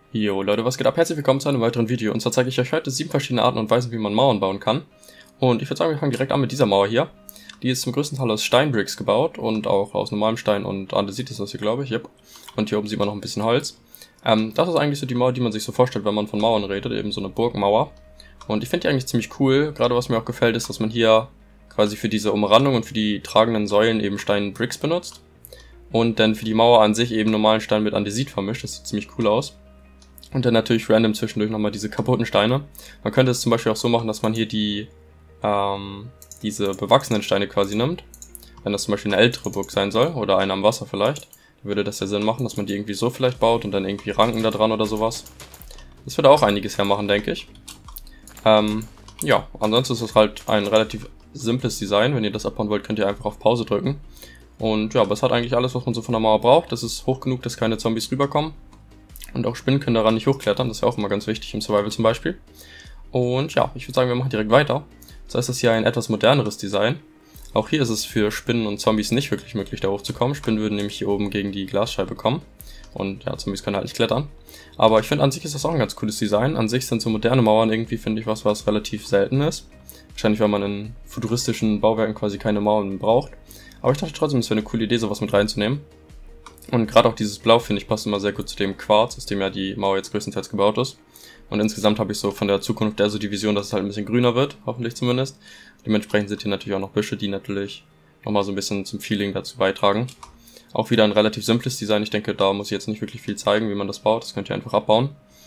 Jo Leute, was geht ab? Herzlich willkommen zu einem weiteren Video. Und zwar zeige ich euch heute 7 verschiedene Arten und Weisen, wie man Mauern bauen kann. Und ich würde sagen, wir fangen direkt an mit dieser Mauer hier. Die ist zum größten Teil aus Steinbricks gebaut und auch aus normalem Stein und Andesit ist das hier, glaube ich. Yep. Und hier oben sieht man noch ein bisschen Holz. Das ist eigentlich so die Mauer, die man sich so vorstellt, wenn man von Mauern redet, eben so eine Burgmauer. Und ich finde die eigentlich ziemlich cool. Gerade was mir auch gefällt, ist, dass man hier quasi für diese Umrandung und für die tragenden Säulen eben Steinbricks benutzt. Und dann für die Mauer an sich eben normalen Stein mit Andesit vermischt. Das sieht ziemlich cool aus. Und dann natürlich random zwischendurch nochmal diese kaputten Steine. Man könnte es zum Beispiel auch so machen, dass man hier diese bewachsenen Steine quasi nimmt. Wenn das zum Beispiel eine ältere Burg sein soll oder eine am Wasser vielleicht, dann würde das ja Sinn machen, dass man die irgendwie so vielleicht baut und dann irgendwie Ranken da dran oder sowas. Das würde auch einiges hermachen, denke ich. Ja, ansonsten ist es halt ein relativ simples Design. Wenn ihr das abbauen wollt, könnt ihr einfach auf Pause drücken. Und ja, aber es hat eigentlich alles, was man so von der Mauer braucht. Das ist hoch genug, dass keine Zombies rüberkommen. Und auch Spinnen können daran nicht hochklettern, das ist ja auch immer ganz wichtig im Survival zum Beispiel. Und ja, ich würde sagen, wir machen direkt weiter. Das heißt, das ist hier ein etwas moderneres Design. Auch hier ist es für Spinnen und Zombies nicht wirklich möglich, da hochzukommen. Spinnen würden nämlich hier oben gegen die Glasscheibe kommen. Und ja, Zombies können halt nicht klettern. Aber ich finde, an sich ist das auch ein ganz cooles Design. An sich sind so moderne Mauern irgendwie, finde ich, was relativ selten ist. Wahrscheinlich, weil man in futuristischen Bauwerken quasi keine Mauern braucht. Aber ich dachte trotzdem, es wäre eine coole Idee, sowas mit reinzunehmen. Und gerade auch dieses Blau, finde ich, passt immer sehr gut zu dem Quarz, aus dem ja die Mauer jetzt größtenteils gebaut ist. Und insgesamt habe ich so von der Zukunft so die Vision, dass es halt ein bisschen grüner wird, hoffentlich zumindest. Dementsprechend sind hier natürlich auch noch Büsche, die natürlich nochmal so ein bisschen zum Feeling dazu beitragen. Auch wieder ein relativ simples Design, ich denke, da muss ich jetzt nicht wirklich viel zeigen, wie man das baut, das könnt ihr einfach abbauen.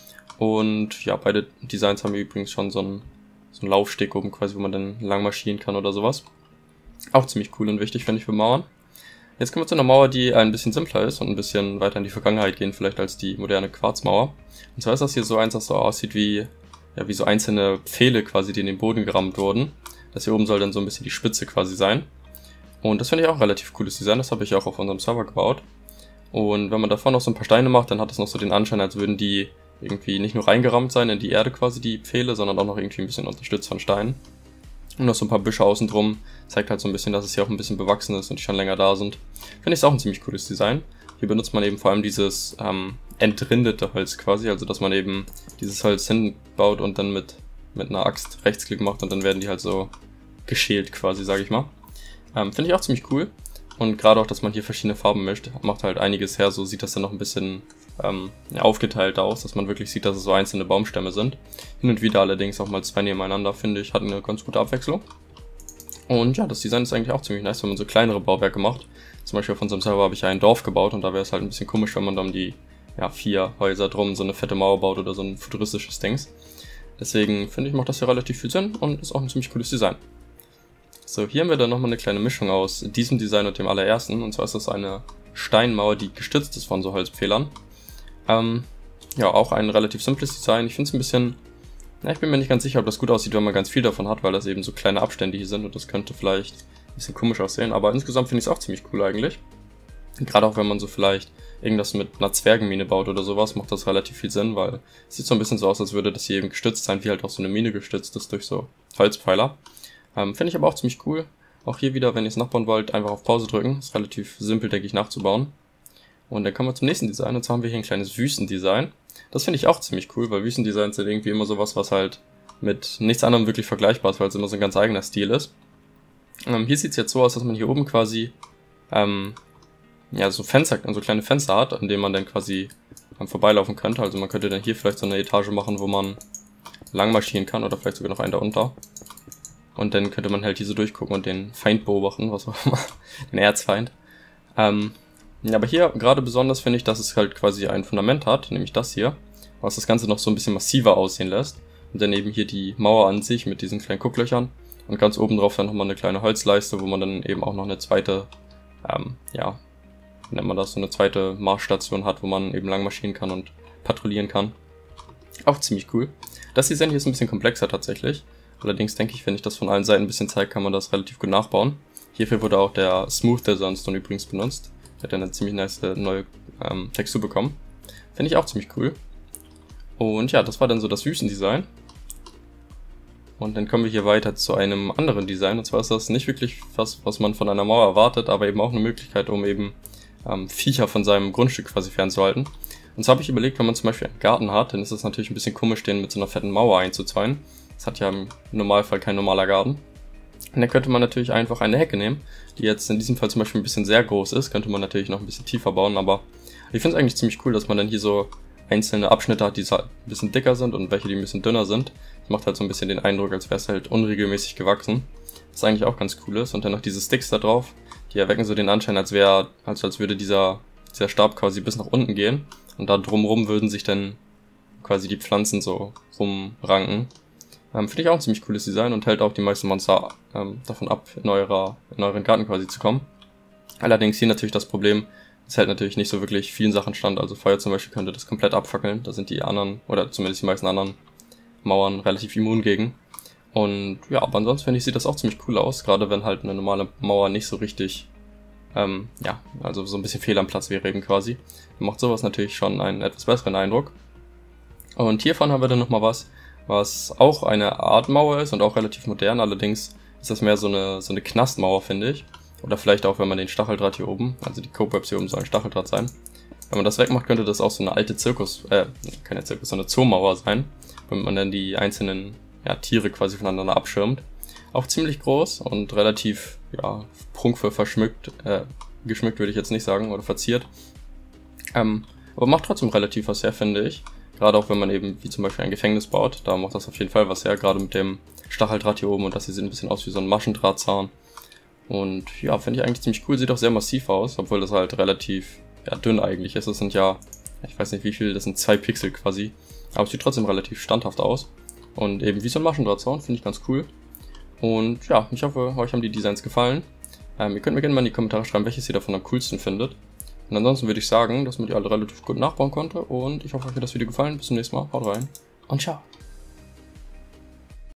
Und ja, beide Designs haben übrigens schon so einen Laufsteg oben quasi, wo man dann lang marschieren kann oder sowas. Auch ziemlich cool und wichtig, finde ich, für Mauern. Jetzt kommen wir zu einer Mauer, die ein bisschen simpler ist und ein bisschen weiter in die Vergangenheit gehen, vielleicht als die moderne Quarzmauer. Und zwar ist das hier so eins, das so aussieht wie so einzelne Pfähle quasi, die in den Boden gerammt wurden. Das hier oben soll dann so ein bisschen die Spitze quasi sein. Und das finde ich auch ein relativ cooles Design, das habe ich auch auf unserem Server gebaut. Und wenn man davor noch so ein paar Steine macht, dann hat das noch so den Anschein, als würden die irgendwie nicht nur reingerammt sein in die Erde quasi, die Pfähle, sondern auch noch irgendwie ein bisschen unterstützt von Steinen. Und noch so ein paar Büsche außen drum, zeigt halt so ein bisschen, dass es hier auch ein bisschen bewachsen ist und die schon länger da sind. Finde ich auch ein ziemlich cooles Design. Hier benutzt man eben vor allem dieses entrindete Holz quasi, also dass man eben dieses Holz hinbaut und dann mit einer Axt Rechtsklick macht und dann werden die halt so geschält quasi, sage ich mal. Finde ich auch ziemlich cool. Und gerade auch, dass man hier verschiedene Farben mischt, macht halt einiges her, so sieht das dann noch ein bisschen aufgeteilt aus, dass man wirklich sieht, dass es so einzelne Baumstämme sind. Hin und wieder allerdings auch mal zwei nebeneinander, finde ich, hat eine ganz gute Abwechslung. Und ja, das Design ist eigentlich auch ziemlich nice, wenn man so kleinere Bauwerke macht. Zum Beispiel auf unserem Server habe ich ja ein Dorf gebaut und da wäre es halt ein bisschen komisch, wenn man dann die 4 Häuser drum so eine fette Mauer baut oder so ein futuristisches Dings. Deswegen finde ich, macht das hier relativ viel Sinn und ist auch ein ziemlich cooles Design. So, hier haben wir dann nochmal eine kleine Mischung aus diesem Design und dem allerersten. Und zwar ist das eine Steinmauer, die gestützt ist von so Holzpfählern. Ja, auch ein relativ simples Design. Ich finde es ein bisschen, ich bin mir nicht ganz sicher, ob das gut aussieht, wenn man ganz viel davon hat, weil das eben so kleine Abstände hier sind und das könnte vielleicht ein bisschen komisch aussehen. Aber insgesamt finde ich es auch ziemlich cool eigentlich. Gerade auch wenn man so vielleicht irgendwas mit einer Zwergenmine baut oder sowas, macht das relativ viel Sinn, weil es sieht so ein bisschen so aus, als würde das hier eben gestützt sein, wie halt auch so eine Mine gestützt ist durch so Holzpfeiler. Finde ich aber auch ziemlich cool. Auch hier wieder, wenn ihr es nachbauen wollt, einfach auf Pause drücken. Ist relativ simpel, denke ich, nachzubauen. Und dann kommen wir zum nächsten Design, und zwar haben wir hier ein kleines Wüstendesign. Das finde ich auch ziemlich cool, weil Wüstendesigns sind irgendwie immer sowas, was halt mit nichts anderem wirklich vergleichbar ist, weil es immer so ein ganz eigener Stil ist. Hier sieht es jetzt so aus, dass man hier oben quasi so Fenster, so kleine Fenster hat, an denen man dann quasi vorbeilaufen könnte. Also man könnte dann hier vielleicht so eine Etage machen, wo man lang marschieren kann oder vielleicht sogar noch einen da unter. Und dann könnte man halt hier so durchgucken und den Feind beobachten, was auch immer, den Erzfeind. Aber hier gerade besonders finde ich, dass es halt quasi ein Fundament hat, nämlich das hier, was das Ganze noch so ein bisschen massiver aussehen lässt. Und dann eben hier die Mauer an sich mit diesen kleinen Gucklöchern und ganz oben drauf dann nochmal eine kleine Holzleiste, wo man dann eben auch noch eine zweite, wie nennt man das, so eine zweite Marschstation hat, wo man eben lang marschieren kann und patrouillieren kann. Auch ziemlich cool. Das Design hier ist ein bisschen komplexer tatsächlich. Allerdings denke ich, wenn ich das von allen Seiten ein bisschen zeige, kann man das relativ gut nachbauen. Hierfür wurde auch der Smooth der Sandstone übrigens benutzt. Der hat eine ziemlich nice neue Textur bekommen. Finde ich auch ziemlich cool. Und ja, das war dann so das Wüstendesign. Und dann kommen wir hier weiter zu einem anderen Design. Und zwar ist das nicht wirklich was man von einer Mauer erwartet, aber eben auch eine Möglichkeit, um eben Viecher von seinem Grundstück quasi fernzuhalten. Und so habe ich überlegt, wenn man zum Beispiel einen Garten hat, dann ist es natürlich ein bisschen komisch, den mit so einer fetten Mauer einzuzäunen. Das hat ja im Normalfall kein normaler Garten. Und dann könnte man natürlich einfach eine Hecke nehmen, die jetzt in diesem Fall zum Beispiel ein bisschen sehr groß ist. Könnte man natürlich noch ein bisschen tiefer bauen, aber ich finde es eigentlich ziemlich cool, dass man dann hier so einzelne Abschnitte hat, die halt ein bisschen dicker sind und welche, die ein bisschen dünner sind. Das macht halt so ein bisschen den Eindruck, als wäre es halt unregelmäßig gewachsen. Was eigentlich auch ganz cool ist. Und dann noch diese Sticks da drauf, die erwecken so den Anschein, als würde dieser Stab quasi bis nach unten gehen. Und da drumrum würden sich dann quasi die Pflanzen so rumranken. Finde ich auch ein ziemlich cooles Design und hält auch die meisten Monster davon ab, in euren Garten quasi zu kommen. Allerdings hier natürlich das Problem, es hält natürlich nicht so wirklich vielen Sachen stand. Also Feuer zum Beispiel könnte das komplett abfackeln. Da sind die anderen, oder zumindest die meisten anderen Mauern relativ immun gegen. Und ja, aber ansonsten finde ich, sieht das auch ziemlich cool aus. Gerade wenn halt eine normale Mauer nicht so richtig, also so ein bisschen fehl am Platz wäre eben quasi. Dann macht sowas natürlich schon einen etwas besseren Eindruck. Und hiervon haben wir dann nochmal was auch eine Art Mauer ist und auch relativ modern. Allerdings ist das mehr so eine Knastmauer, finde ich. Oder vielleicht auch, wenn man den Stacheldraht hier oben, also die Cobwebs hier oben sollen Stacheldraht sein. Wenn man das wegmacht, könnte das auch so eine alte so eine Zoomauer sein, wenn man dann die einzelnen Tiere quasi voneinander abschirmt. Auch ziemlich groß und relativ, prunkvoll geschmückt würde ich jetzt nicht sagen, oder verziert. Aber macht trotzdem relativ was her, finde ich. Gerade auch wenn man eben, wie zum Beispiel ein Gefängnis baut, da macht das auf jeden Fall was her, gerade mit dem Stacheldraht hier oben und das hier sieht ein bisschen aus wie so ein Maschendrahtzaun. Und ja, finde ich eigentlich ziemlich cool, sieht auch sehr massiv aus, obwohl das halt relativ dünn eigentlich ist. Das sind ich weiß nicht wie viel, das sind 2 Pixel quasi, aber es sieht trotzdem relativ standhaft aus. Und eben wie so ein Maschendrahtzaun, finde ich ganz cool. Und ja, ich hoffe, euch haben die Designs gefallen. Ihr könnt mir gerne mal in die Kommentare schreiben, welches ihr davon am coolsten findet. Und ansonsten würde ich sagen, dass man die alle relativ gut nachbauen konnte. Und ich hoffe, euch hat das Video gefallen. Bis zum nächsten Mal. Haut rein und ciao.